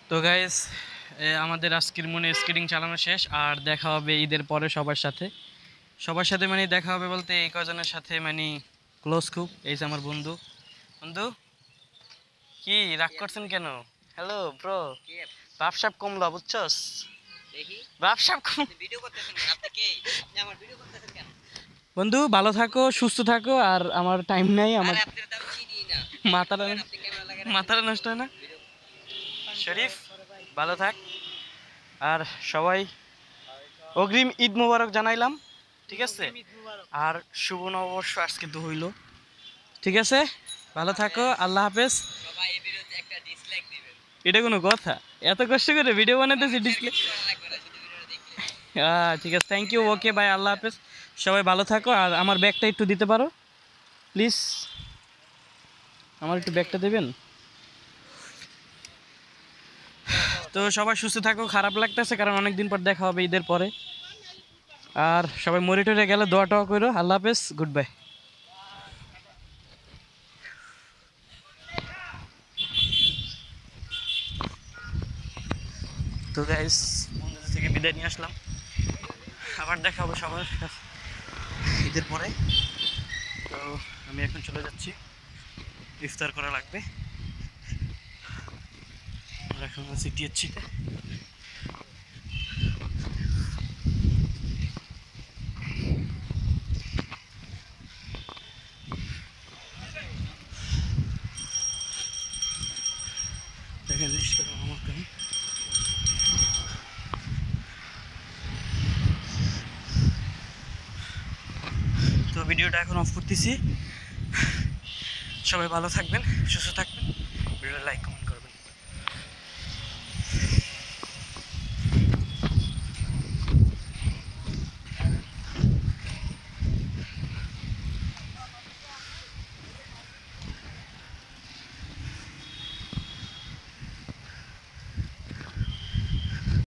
তো গাইস, আমাদের আজকের মনে স্কেটিং চালানো শেষ, আর দেখা হবে ঈদের পরে সবার সাথে মানে দেখা হবে বলতে এই কজনের সাথে মানে ক্লোজ খুব। এই যে আমার বন্ধু বন্ধু কি রাগ করছেন কেন? হ্যালো ব্রো, বাপসাপ কমলো বুঝছস? বাপসাপ কম। বন্ধু ভালো থাকো, সুস্থ থাকো, আর আমার টাইম নাই, আমার মাথাটা মাথাটা নষ্ট হয় না। শরীফ ভালো থাক, আর সবাই অগ্রিম ঈদ মোবারক জানাইলাম, ঠিক আছে? আর শুভ নববর্ষ আজকে তো হইল, ঠিক আছে? ভালো থাকো, আল্লাহ হাফেজ। এটা কোনো কথা? এত কষ্ট করে ভিডিও বানাইতেছি, ডিসপ্লে। ঠিক আছে, থ্যাংক ইউ, ওকে বাই, আল্লাহ হাফেজ। সবাই ভালো থাকো, আর আমার ব্যাগটা একটু দিতে পারো প্লিজ? আমার একটু ব্যাগটা দেবেন? তো সবাই সুস্থ থাকো, খারাপ লাগতেছে কারণ অনেকদিন পর দেখা হবে ঈদের পরে। আর সবাই মরে টরে গেলে দোয়া টোয়া করো। আল্লাহ হাফেজ, গুড বাই। তো গাইস, বন্ধুদের থেকে বিদায় নিয়ে আসলাম, আবার দেখা হবে সবার ঈদের পরে। তো আমি এখন চলে যাচ্ছি, ইফতার করা লাগবে। এখন সিটি এসছিতে দেখেন আমার কেন। তো ভিডিওটা এখন অফ করতেছি। সবাই ভালো থাকবেন, সুস্থ থাকবেন, ভিডিওটা লাইক